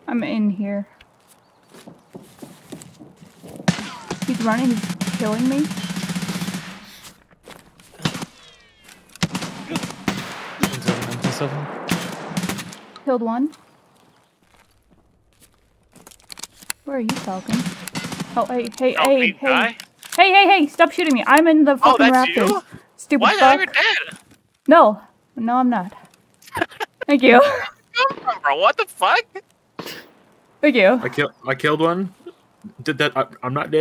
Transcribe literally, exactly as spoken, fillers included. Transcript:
I'm in here. He's running, he's killing me. Killed one. Where are you, Falcon? Oh, hey, hey, Oh, hey, he hey. die? Hey, hey, hey, stop shooting me. I'm in the fucking Oh, that's raptors. you? Stupid Why fuck. are you dead? No. No, I'm not. Thank you. Come on, bro. What the fuck? Thank you. I killed I killed one. Did that I, I'm not dead.